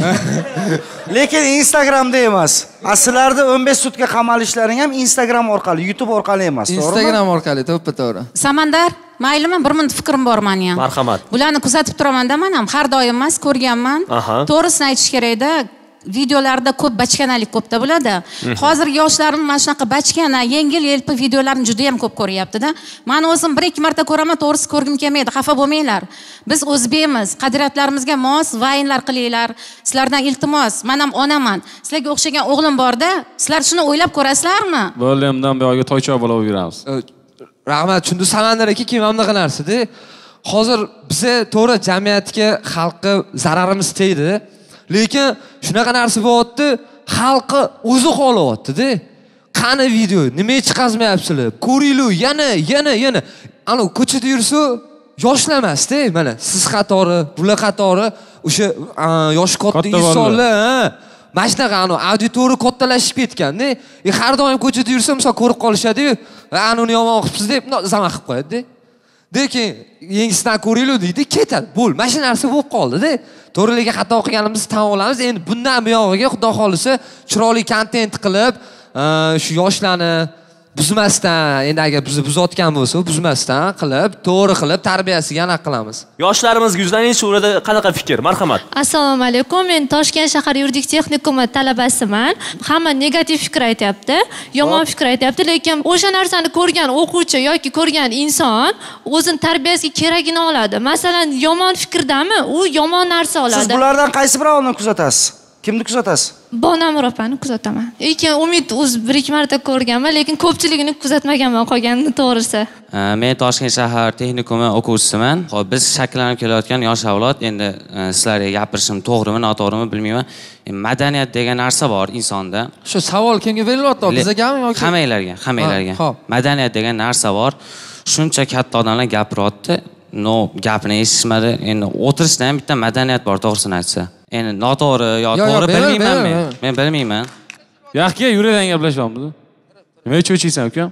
Lekin Instagramda emas. Aslarda 15 sutka qamalishlaring ham Instagram orqali, YouTube orqali emas, to'g'rimi? Instagram orqali, to'g'ri. Samandar, maylimi, bir minut fikrim bor meni ham. Marhamat. Bularni kuzatib turaman-da, men ham har doim emas, ko'rganman. To'g'risini aytish kerak-da. Videolarda ko'p bachkanalik ko'pda bo'ladi. Hozirgi yoshlarimiz mana shunaqa bachkana, yengil-yelpi videolarni juda ham ko'p ko'ryapti-da. Men o'zim 1-2 marta ko'raman, to'g'risi ko'rgim kelmaydi, xafa bo'lmanglar. Biz o'zbekmiz, qadriyatlarimizga mos vaynlar qilinglar. Sizlardan iltimos, men ham onaman. Sizlarga o'xshagan o'g'lim bor-da, sizlar shuni o'ylab ko'rasizlarmi? Bo'limdan buyoqqa toychoq bo'lib yuramiz. Rahmat, shunda Samandar aka kim hamda qanarsida? Hozir bize to'g'ri jamiyatga, xalqqa zararimiz tegdi. Lekin shunaqa narsa bo'lyapti, xalqi o'zi xohlayapti-da. Qani video, nima chiqazmayapsizlar? Ko'ringlar, yana. Ana ko'chada yursa yoshlamas-da, mana siz qatori, bular qatori, o'sha yosh katta insonlar, mana shunaqa auditoriya kattalashib ketgan-da. Har doim ko'chada yursa, misol ko'rib qolishadi-yu, ana uni yomon qilibsiz deb, zama qilib qo'yadi-da. Lekin yengisidan ko'ringlar deydi, ketadi. Bo'l, mana shu narsa bo'lib qoldi-da. To'g'rilikka xato qilganimizni tan olamiz. Endi bundan buyog'iga Xudo xolisa chiroyli kontent qilib, shu yoshlarni buzmasdan, endi agar bizni buzayotgan bo'lsa, buzmasdan qilib, to'g'ri qilib tarbiyasiga aniq qilamiz. Yoshlarimizga yuzlanish o'rida qanaqa fikr? Marhamat. Assalomu alaykum. Men Toshkent shahar yuridik texnikumi talabasiman. Hamma negativ fikr aytayapti, yomon fikr aytayapti, lekin o'sha narsani ko'rgan o'quvchi yoki ko'rgan inson o'zini tarbiyasiga keragini oladi. Masalan, yomon fikrdami, u yomon narsa oladi. Siz bulardan qaysi birovini kuzatasiz? Kimni kuzatasiz? Bonamur opani kuzataman. Lekin Umid o'z 1-2 marta ko'rganman, lekin ko'pchiligini kuzatmaganman qolganini to'g'risi. Men Toshkent shahar texnikumi o'quvchisiman. Xo'p, biz shakllanib kelayotgan yosh avlod, endi sizlarga gapirishim to'g'rimi, noto'g'rimi bilmayman. Madaniyat degan narsa bor insonda. Shu savol kimga berilyapti? Bizgami yoki hammanglarga. Madaniyat degan narsa bor. Shuncha katta odamlar gapiryapti. Gapini eshitishmadi. Endi o'tirishda ham bitta madaniyat bor, to'g'risini aytsa. Endi noto'g'ri yo to'g'ri bilmayman men. Men bilmayman. Yaxki, yuradan gaplashyapmiz. Nima cho'chiysan, ukam?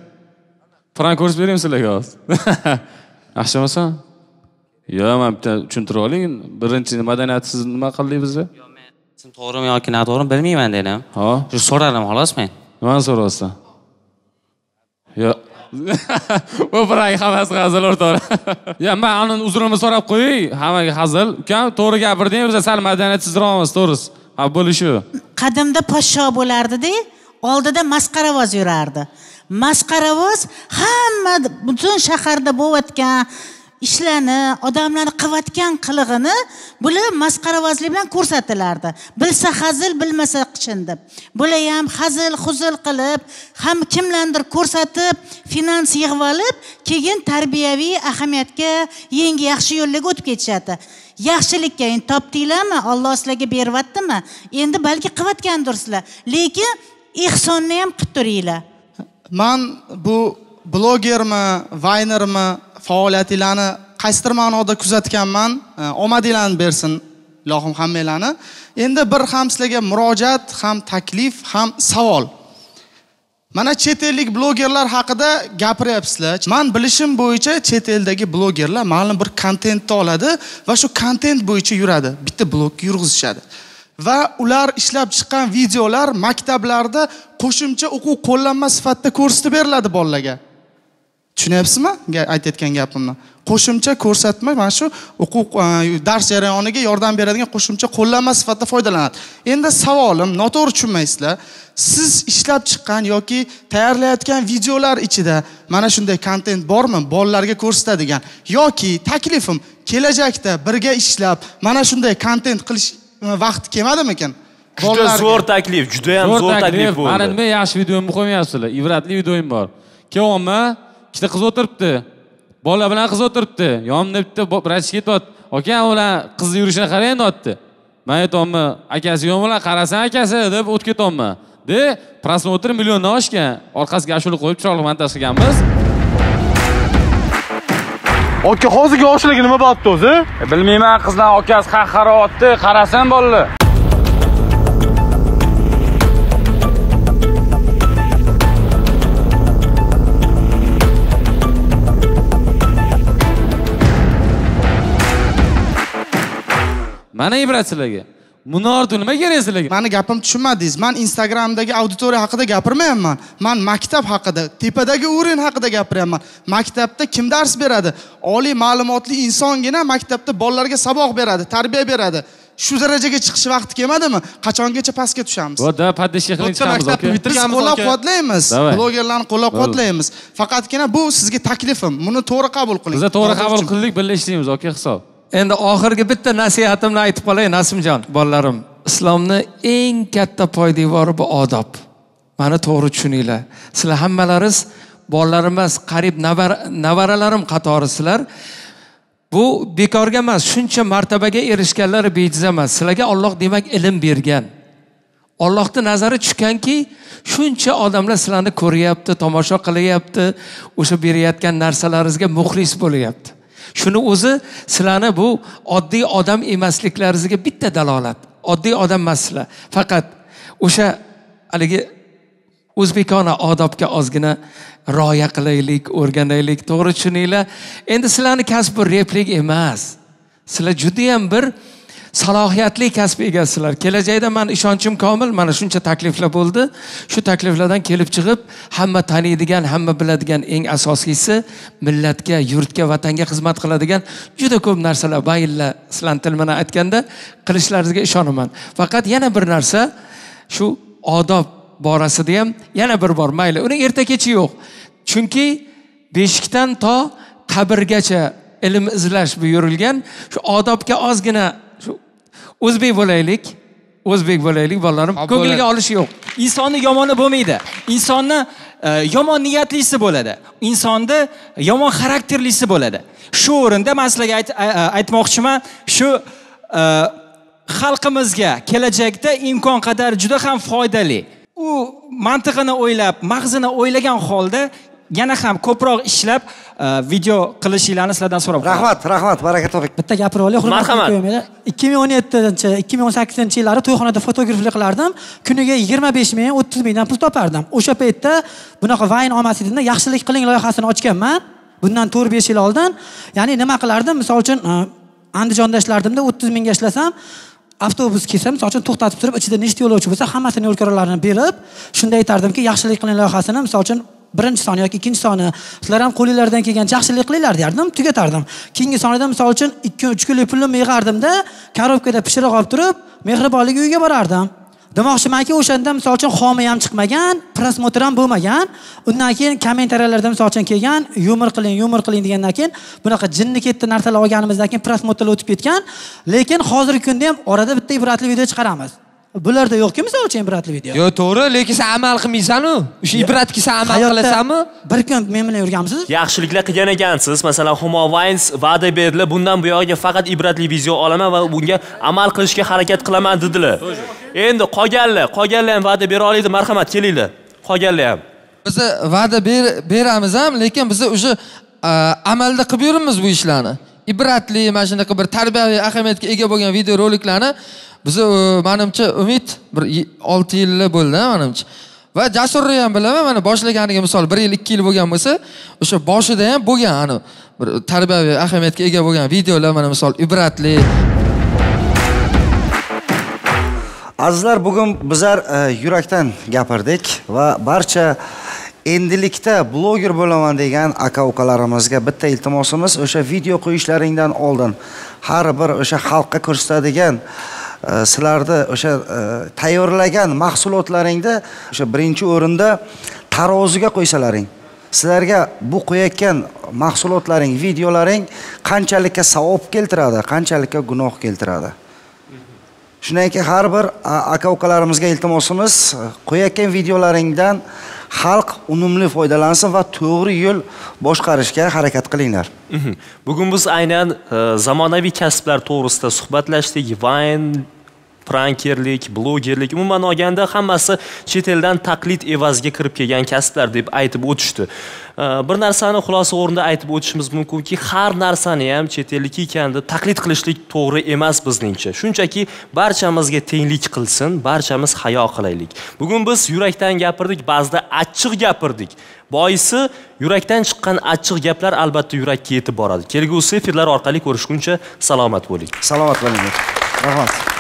Frank ko'rsatib beraymi sizlarga hozir? Yaxshimisan? Yo, men bitta tushuntirib oling. Birinchi madaniyatsiz nima qildik biz? Yo, men sen to'g'rimi yoki noto'g'rimi bilmayman dedim. Shu so'radim xolos men. Nimani so'rayapsan? Yo. Bu Frank hammasi hazil o'rtoqlar. Ya, men uni uzrimni so'rab qo'yay, hammaga hazil. Ukam, to'g'ri gapirding, biz sal madaniyatsizroqmiz, to'g'risi. Ha, bo'lishi. Qadimda podsho bo'lardi-da, oldida masqaravoz yurardi. Masqaravoz hamma butun shaharda bo'layotgan ishlarni, odamlarni qilayotgan qilig'ini bular masqaravozlik bilan ko'rsatilardi. Bilsa hazil, bilmasa qichin deb. Bular ham hazil, xuzul qilib, ham kimlardir ko'rsatib, finans yig'ib olib, keyin tarbiyaviy ahamiyatga, yangi yaxshi yo'llarga o'tib ketishadi. Yaxshilikka endi topdinglarmi? Alloh sizlarga beryaptimi? Endi balki qilayotgandirsizlar. Lekin ihsonni ham qilib turinglar. Men bu blogermi, vaynermi faoliyatinglarni qaysidir ma'noda kuzatganman. Omadinglarni bersin ilohim hammanglarni. Endi bir ham sizlarga murojaat, ham taklif, ham savol. Mana chet ellik blogerlar haqida gapiryapsizlar. Men bilishim bo'yicha chet eldagi blogerlar ma'lum bir kontentni oladi va shu kontent bo'yicha yuradi. Bitta blog yurg'izishadi. Va ular ishlab chiqqan videolar maktablarda qo'shimcha o'quv qo'llanma sifatida ko'rsatib beriladi bolalarga. Tushunyapsizmi? Aytayotgan gapimni. Qo'shimcha ko'rsatma, mana shu o'quv dars jarayoniga yordam beradigan qo'shimcha qo'llanma sifatida foydalanadi. Endi savolim, noto'g'ri tushunmaysizlar. Siz ishlab chiqqan yoki tayyorlayotgan videolar ichida mana shunday kontent bormi? Bolalarga ko'rsatadigan yoki taklifim kelajakda birga ishlab mana shunday kontent qilish vaqti kelmadimikan? Juda zo'r taklif, juda ham zo'r taklif bo'ldi. Mana nima yaxshi videomni qo'ymayapsizlar. Ibratli videoim bor. Kelyapman, ikkita qiz o'tiribdi. Bola bilan qiz o'tiribdi. Yonimda bitta vrach ketyapti. Aka, ular qizni yurishini qarang deyapti. Men aytayapman, akasi yo'q bilan qarasan akasi deb o'tib ketyapman. De, prosmotr milliondan oshgan. Orqasiga ashula qo'yib chiroyli montaj qilganmiz. Aka, hozirgi oshligi nima bo'pti o'zi? Bilmayman, qizlar akasi xaxarovatni qarasan bolalar. Mana ibrat sizlarga. Munor nima kerak sizlarga? Mani gapim tushunmadingiz. Men Instagramdagi auditoriya haqida gapirmayapman. Men maktab haqida, tepadagi o'rin haqida gapiryapman. Maktabda kim dars beradi? Oliy ma'lumotli insongina maktabda bolalarga saboq beradi, tarbiya beradi. Shu darajaga chiqish vaqti kelmadimi? Qachongacha pastga tushamiz? Bo'da paddishga qilib chiqamiz, aka. Biz qo'llab-quvvatlaymiz. Blogerlarni qo'llab-quvvatlaymiz. Faqatgina bu sizga taklifim. Buni to'g'ri qabul qiling. Biz to'g'ri qabul qildik, birlashdik, aka hisob. Endi oxirgi bitta nasihatimni aytib qolay, Nasimjon, bolalarim. Islomning eng katta poydevori bu odob. Mani to'g'ri tushuninglar. Sizlar hammalaringiz bolalarim emas, qarib navaralarim qatorisizlar. Bu bekorga emas, shuncha martabaga erishganlar bejiz emas. Sizlarga Alloh demak ilm bergan. Allohning nazari tushganki, shuncha odamlar sizlarni ko'ryapti, tomosha qilyapti, o'sha berayotgan narsalaringizga muxlis bo'lyapti. Shuni o'zi sizlarni bu oddiy odam emasliklaringizga bitta dalolat. Oddiy odam emaslar. Faqat o'sha haligi o'zbekona odobga ozgina rioya qilaylik, o'rganaylik, to'g'ri tushuninglar. Endi sizlarning kasb replik emas. Sizlar juda ham bir salohiyatli kasb egasizlar. Kelajakda men ishonchim komil, mana shuncha takliflar bo'ldi. Shu takliflardan kelib chiqib, hamma taniydigan, hamma biladigan eng asosiysi millatga, yurtga, vatanga xizmat qiladigan juda ko'p narsalar bayilla sizlar tilmana aytganda qilishlaringizga ishonaman. Faqat yana bir narsa, shu odob borasida ham yana bir bor, mayli. Uning erta kechi yo'q. Chunki beshikdan to qabrgacha ilm izlash buyurilgan. Shu odobga ozgina o'zbek bo'laylik bolalarim. Ko'ngliga olish yo'q. Insonni yomoni bo'lmaydi. Insonni yomon niyatlisi bo'ladi. Insonni yomon xarakterlisi bo'ladi. Shu o'rinda men sizlarga aytmoqchiman, shu xalqimizga kelajakda imkon qadar juda ham foydali. U mantiqini o'ylab, mag'zini o'ylagan holda yana ham ko'proq ishlab video qilishinglarni sizlardan so'rab qolaman. Rahmat, baraka toping. Bitta gapirib olay, hurmatli ko'rmaylar. 2017-2018 yillarda to'yxonada fotograflik qilardim. Kuniga 25 ming, 30 mingdan pul topardim. O'sha paytda bunaqa Vine olmas edimda, yaxshilik qiling loyihasini ochganman. Bundan 4-5 yil oldin. Ya'ni nima qilardim? Misol uchun Andijonda ishlardimda 30 mingga ishlasam, avtobus kelsa, misol uchun to'xtatib turib, ichida nechta yo'lovchi bo'lsa, hammasini yo'l ko'ralarini berib, shunday aytardimki, yaxshilik qiling loyihasini, misol uchun birinchi soni yoki ikkinchi soni sizlar ham qo'linglardan kelgan yaxshilik qilinglar derdim, tugatardim. Keyingi sonida misol uchun 2-3 kunlik pulimni yig'ardimda, korobkada pishiriq olib turib, mehribonlik uyiga borardim. Demoqchimanki, o'shanda misol uchun xomi ham chiqmagan, prosmotr ham bo'lmagan. Undan keyin kommentariyalarda misol uchun kelgan, yumor qiling degandan keyin bunaqa jinni ketdi narsalar olganimizdan keyin prosmotrlar o'tib ketgan. Lekin hozirgi kunda ham orada bitta ibratli video chiqaramiz. Bularda yo'qki, misol uchun ibratli video. Yo'q, to'g'ri, lekin sen amal qilmaysan-ku. O'sha ibratga sen amal qilasanmi? Bir kun men bilan yurganmisiz? Yaxshiliklar qilgan ekansiz. Masalan, Humo Vines va'da berdilar, bundan bu yoqqa faqat ibratli video olaman va bunga amal qilishga harakat qilaman dedilar. Endi qolganlar ham va'da bera oladi, marhamat kelinglar. Qolganlar ham. Biz va'da beramiz ham, lekin biz o'sha amalda qilib yuramiz bu ishlarni. Ibratli, mana shunaqa bir tarbiyaviy ahamiyatga ega bo'lgan video roliklarni biz menimcha Umid bir 6 yillar bo'ldi, menimcha. Va Jasurni ham bilaman, mana boshlaganiga misol 1 yil, 2 yil bo'lgan bo'lsa, o'sha boshida ham bo'lgan, ana bir tarbiyaviy ahamiyatga ega bo'lgan videolar, mana misol ibratli. Azizlar, bugun bizlar yurakdan gapirdik va barcha endilikda bloger bo'laman degan aka-ukalarimizga bitta iltimosimiz, o'sha video qo'yishlaringdan oldin har bir o'sha xalqqa ko'rsatadigan sizlarni o'sha tayyorlagan mahsulotlaringda o'sha birinchi o'rinda taroziga qo'ysalaring. Sizlarga bu qo'yayotgan mahsulotlaring, videolaring qanchalikka savob keltiradi, qanchalikka gunoh keltiradi. Shundan keyin har bir aka-ukalarimizga iltimosimiz, qo'yayotgan videolaringdan xalq unumli foydalansin va to'g'ri yo'l boshqarishga harakat qilinglar. Bugun biz aynan zamonaviy kasblar to'g'risida suhbatlashdik. Vine, prankerlik, blogerlik, umuman olganda hammasi chet eldan taqlid evaziga kirib kelgan kasblar deb aytib o'tishdi. Bir narsani xulosa o'rnida aytib o'tishimiz mumkinki, har narsani ham chet ellik ekanda taqlid qilishlik to'g'ri emas bizningcha. Shunchaki barchamizga tenglik qilsin, barchamiz hayo qilaylik. Bugun biz yurakdan gapirdik, ba'zida achchiq gapirdik. Boisi yurakdan chiqqan achchiq gaplar albatta yurakka yetib boradi. Kelgusi efirlar orqali ko'rishguncha salomat bo'ling. Salomat bo'ling. Rahmat.